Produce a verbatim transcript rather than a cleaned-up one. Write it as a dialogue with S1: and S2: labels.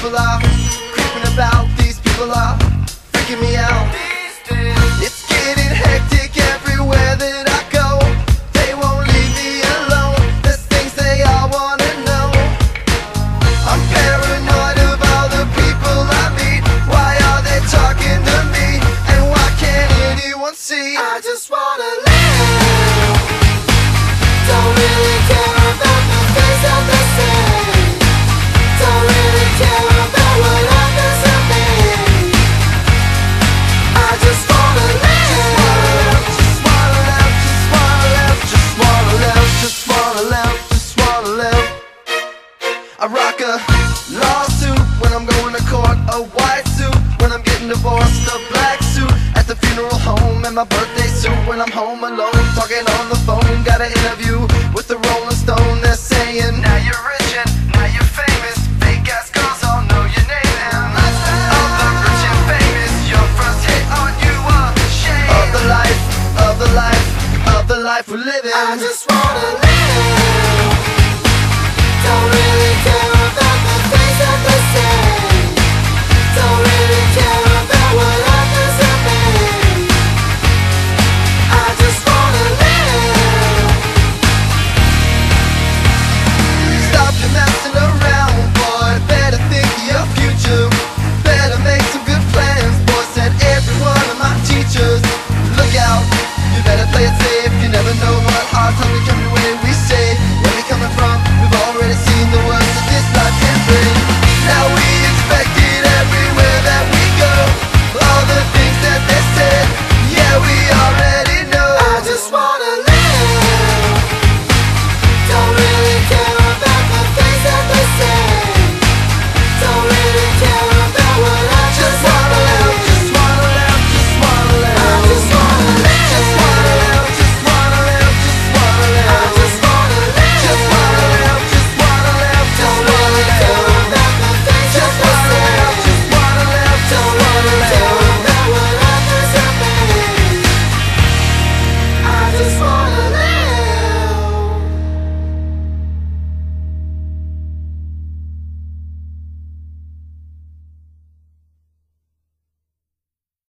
S1: people are creeping about, these people are freaking me out. It's getting hectic everywhere that I go. They won't leave me alone, there's things they all wanna know. I'm paranoid of all the people I meet. Why are they talking to me? And why can't anyone see? I just wanna live. Don't really care about the things that they say. Don't really care about what happens to me. I just wanna live. Just wanna live, just wanna live, just wanna live, just wanna live, just wanna live. I rock a lawsuit when I'm going to court, a white suit when I'm getting divorced, a black suit at the funeral home, and my birthday suit when I'm home alone, talking on the phone. Got an interview with the Rolling Stone. They're saying, now you're rich and now you're famous. Fake ass girls all know your name, and of the rich and famous, your first hit on you a shame of the life, of the life, of the life we're living. I just wanna live.